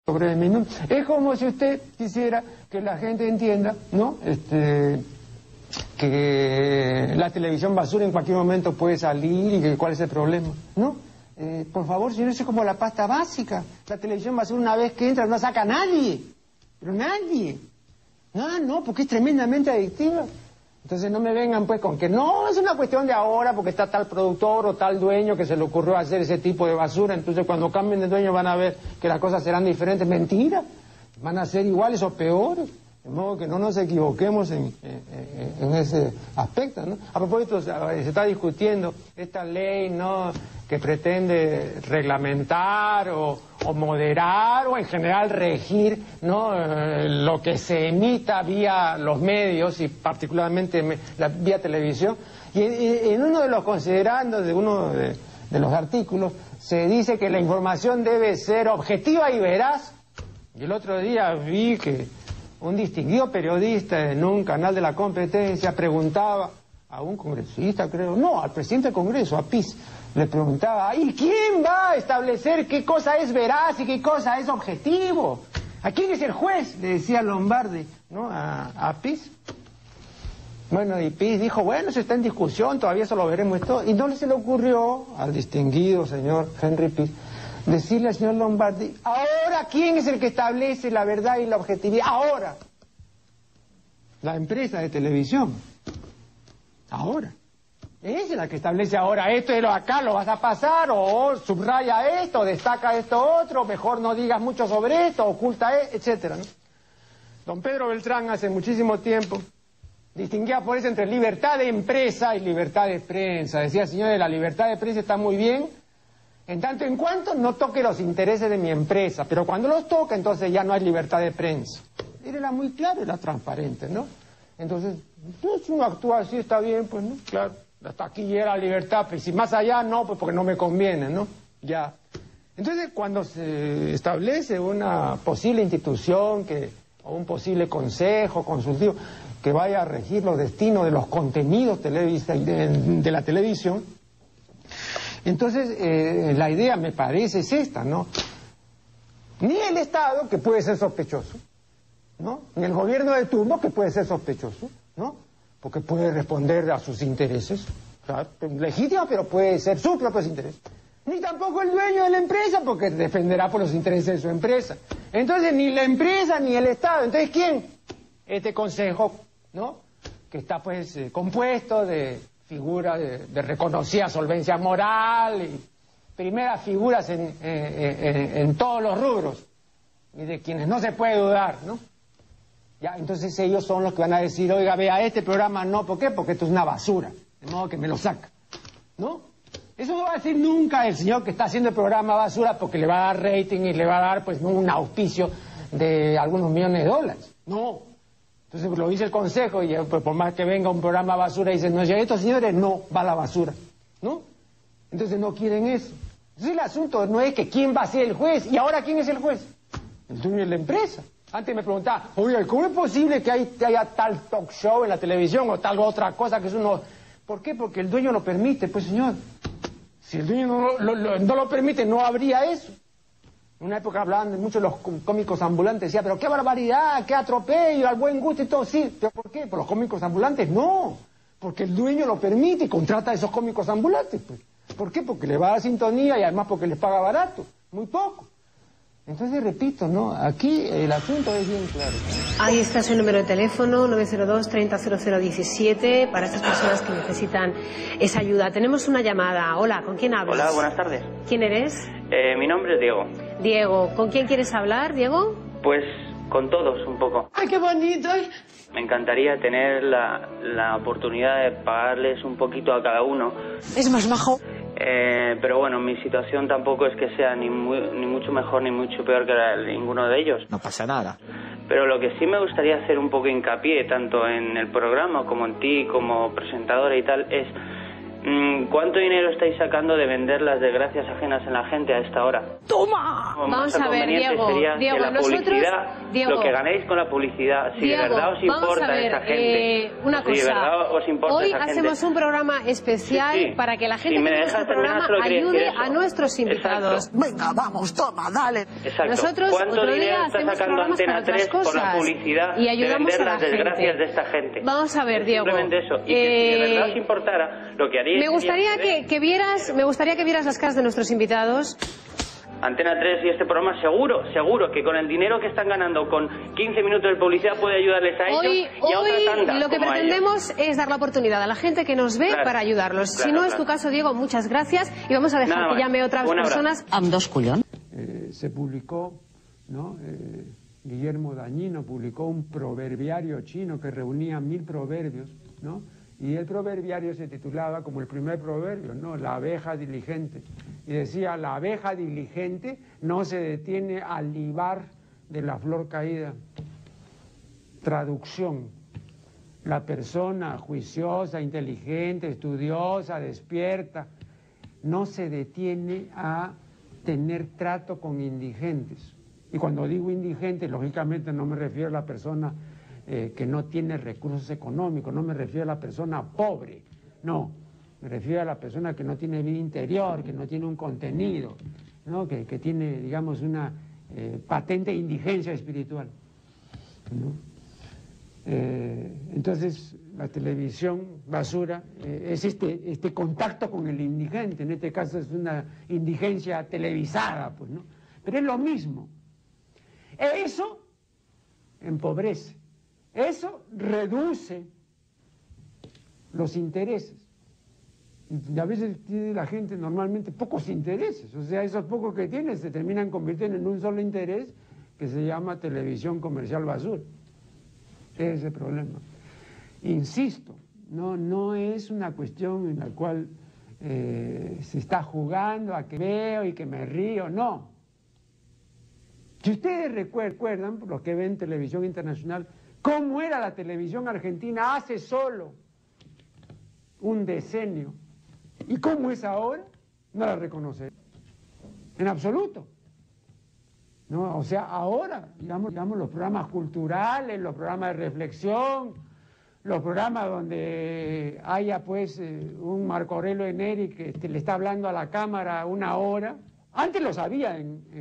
sobre mí, ¿no? Es como si usted quisiera que la gente entienda, ¿no? Que la televisión basura en cualquier momento puede salir y que cuál es el problema, ¿no? Por favor, señor, eso es como la pasta básica. La televisión basura una vez que entra no saca a nadie, pero nadie. No, porque es tremendamente adictiva. Entonces no me vengan pues con que no, es una cuestión de ahora porque está tal productor o tal dueño que se le ocurrió hacer ese tipo de basura, entonces cuando cambien de dueño van a ver que las cosas serán diferentes. Mentira, van a ser iguales o peores, de modo que no nos equivoquemos en ese aspecto, ¿no? A propósito, se está discutiendo esta ley, ¿no?, que pretende reglamentar o moderar o en general regir, ¿no?, lo que se emita vía los medios y particularmente vía televisión. Y en uno de los considerandos de uno de los artículos se dice que la información debe ser objetiva y veraz. Y el otro día vi que un distinguido periodista en un canal de la competencia preguntaba a un congresista, creo, no, al presidente del Congreso, a Piz, le preguntaba, ¿y quién va a establecer qué cosa es veraz y qué cosa es objetivo? ¿A quién es el juez?, le decía Lombardi, ¿no?, a Piz. Bueno, y Piz dijo, bueno, eso está en discusión, todavía eso lo veremos esto. Y no se le ocurrió al distinguido señor Henry Piz decirle al señor Lombardi, ahora, ¿quién es el que establece la verdad y la objetividad? Ahora, la empresa de televisión. Ahora. Esa es la que establece ahora, esto y lo acá lo vas a pasar, o subraya esto, o destaca esto otro, mejor no digas mucho sobre esto, oculta etcétera, ¿no? Don Pedro Beltrán hace muchísimo tiempo distinguía por eso entre libertad de empresa y libertad de prensa. Decía, señores, la libertad de prensa está muy bien, en tanto en cuanto no toque los intereses de mi empresa, pero cuando los toca, entonces ya no hay libertad de prensa. Era muy claro, era transparente, ¿no? Entonces, si uno actúa así está bien, pues, ¿no? Claro, hasta aquí llega la libertad, pues si más allá no, pues porque no me conviene, ¿no? Ya. Entonces, cuando se establece una posible institución o un posible consejo consultivo que vaya a regir los destinos de los contenidos de la televisión, entonces la idea me parece es esta, ¿no? Ni el Estado, que puede ser sospechoso, ¿no?, ni el gobierno de turno, que puede ser sospechoso, ¿no?, porque puede responder a sus intereses, claro, legítimos, pero puede ser sus propios intereses. Ni tampoco el dueño de la empresa, porque defenderá por los intereses de su empresa. Entonces, ni la empresa ni el Estado. Entonces, ¿quién? Este consejo, ¿no?, que está pues compuesto de figuras de reconocida solvencia moral y primeras figuras en todos los rubros y de quienes no se puede dudar, ¿no? Ya, entonces ellos son los que van a decir, oiga, vea, este programa no, ¿por qué? Porque esto es una basura, de modo que me lo saca, ¿no? Eso no va a decir nunca el señor que está haciendo el programa basura porque le va a dar rating y le va a dar pues un auspicio de algunos millones de dólares, no. Entonces lo dice el consejo y pues, por más que venga un programa basura y dicen, no, ya estos señores no, va a la basura, ¿no? Entonces no quieren eso. Entonces el asunto no es que quién va a ser el juez, y ahora ¿quién es el juez? El dueño de la empresa. Antes me preguntaba, oye, ¿cómo es posible que haya tal talk show en la televisión o tal otra cosa que es uno? ¿Por qué? Porque el dueño lo permite, pues señor. Si el dueño no lo permite, no habría eso. En una época hablaban de muchos los cómicos ambulantes, decía, pero qué barbaridad, qué atropello, al buen gusto y todo, sí. ¿Pero por qué? ¿Por los cómicos ambulantes? No, porque el dueño lo permite y contrata a esos cómicos ambulantes, pues. ¿Por qué? Porque le va a dar sintonía y además porque les paga barato, muy poco. Entonces, repito, ¿no? Aquí el asunto es bien claro. Ahí está su número de teléfono, 902-300017, para estas personas que necesitan esa ayuda. Tenemos una llamada. Hola, ¿con quién hablas? Hola, buenas tardes. ¿Quién eres? Mi nombre es Diego. Diego, ¿con quién quieres hablar, Diego? Pues con todos un poco. ¡Ay, qué bonito! Me encantaría tener la oportunidad de pagarles un poquito a cada uno. Es más majo. Pero bueno, mi situación tampoco es que sea ni mucho mejor ni mucho peor que la de ninguno de ellos. No pasa nada. Pero lo que sí me gustaría hacer un poco hincapié, tanto en el programa como en ti, como presentadora y tal, es... ¿Cuánto dinero estáis sacando de vender las desgracias ajenas en la gente a esta hora? ¡Toma! Vamos a ver, Diego, Diego, la publicidad, Diego, lo que ganéis con la publicidad, si Diego, de verdad os importa ver, esa gente, una cosa, si de verdad os importa hoy esa hacemos gente. Un programa especial para que la gente que ve este programa ayude a nuestros invitados. Exacto. Venga, vamos, toma, dale. Exacto. Nosotros ¿Cuánto dinero está hacemos sacando Antena 3 por la publicidad y ayudamos de vender a la las desgracias de esta gente? Vamos a ver, Diego. Simplemente eso. Y que si de verdad os importara, lo que haríais... Me gustaría que vieras las caras de nuestros invitados. Antena 3 y este programa seguro que con el dinero que están ganando con 15 minutos de publicidad puede ayudarles a ellos y a otra tanda. Lo que pretendemos es dar la oportunidad a la gente que nos ve para ayudarlos. Si no es tu caso, Diego, muchas gracias y vamos a dejar que llame otras personas. Amb dos collons. Se publicó, ¿no? Guillermo Dañino publicó un proverbiario chino que reunía 1000 proverbios, ¿no? Y el proverbiario se titulaba como el primer proverbio, ¿no? La abeja diligente. Y decía, la abeja diligente no se detiene al libar de la flor caída. Traducción. La persona juiciosa, inteligente, estudiosa, despierta, no se detiene a tener trato con indigentes. Y cuando digo indigente, lógicamente no me refiero a la persona que no tiene recursos económicos, no me refiero a la persona pobre, no, me refiero a la persona que no tiene vida interior, que no tiene un contenido, ¿no? que tiene, digamos, una patente indigencia espiritual, ¿no? Entonces, la televisión basura es este contacto con el indigente, en este caso es una indigencia televisada, pues, ¿no? Pero es lo mismo. Eso empobrece. Eso reduce los intereses. Y a veces tiene la gente normalmente pocos intereses, o sea, esos pocos que tiene se terminan convirtiendo en un solo interés que se llama televisión comercial basura. Ese es el problema. Insisto, no es una cuestión en la cual se está jugando a que veo y que me río, no. Si ustedes recuerdan, los que ven televisión internacional, cómo era la televisión argentina hace solo un decenio y cómo es ahora, no la reconoceré en absoluto, ¿no? O sea, ahora, digamos los programas culturales, los programas de reflexión, los programas donde haya pues un Marco Aurelio Neri que le está hablando a la cámara 1 hora, antes lo sabía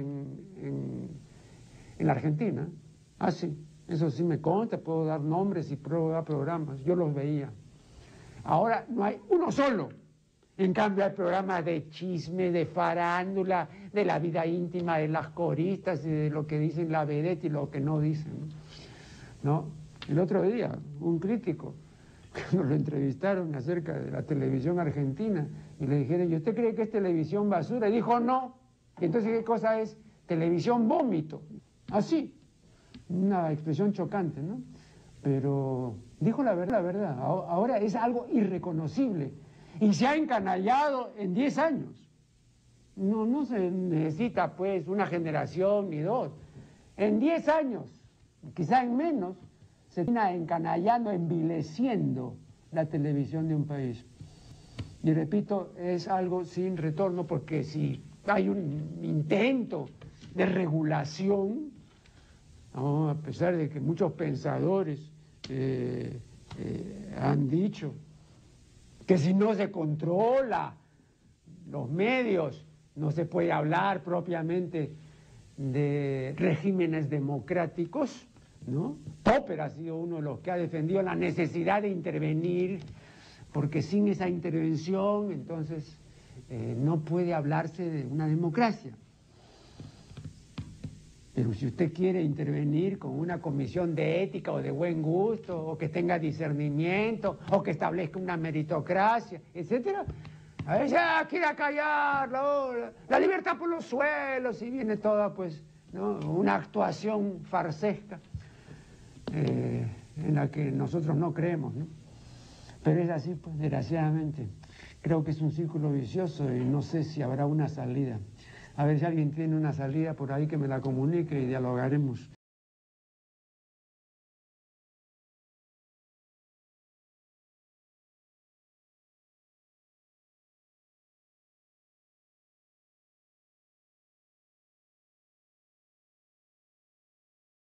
en la Argentina, sí. Eso sí me consta, puedo dar nombres y puedo dar programas, yo los veía. Ahora no hay uno solo. En cambio hay programas de chisme, de farándula, de la vida íntima de las coristas y de lo que dicen la vedette y lo que no dicen, ¿no? El otro día, un crítico, cuando lo entrevistaron acerca de la televisión argentina, y le dijeron, ¿y usted cree que es televisión basura? Y dijo, no. Y entonces, ¿qué cosa es? Televisión vómito. Así. Una expresión chocante, ¿no? Pero dijo la verdad. Ahora es algo irreconocible y se ha encanallado en 10 años. No se necesita pues una generación ni dos. En 10 años, quizá en menos, se termina encanallando, envileciendo la televisión de un país. Y repito, es algo sin retorno porque si hay un intento de regulación, ¿no? A pesar de que muchos pensadores han dicho que si no se controla los medios, no se puede hablar propiamente de regímenes democráticos, ¿no? Popper ha sido uno de los que ha defendido la necesidad de intervenir, porque sin esa intervención, entonces, no puede hablarse de una democracia. Pero si usted quiere intervenir con una comisión de ética o de buen gusto, o que tenga discernimiento, o que establezca una meritocracia, etcétera, a veces quiere acallar la libertad por los suelos, y viene toda, pues, ¿no? Una actuación farsesca en la que nosotros no creemos, ¿no? Pero es así, pues, desgraciadamente. Creo que es un círculo vicioso y no sé si habrá una salida. A ver si alguien tiene una salida por ahí que me la comunique y dialogaremos.